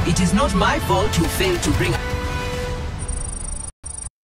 It is not my fault you failed to bring...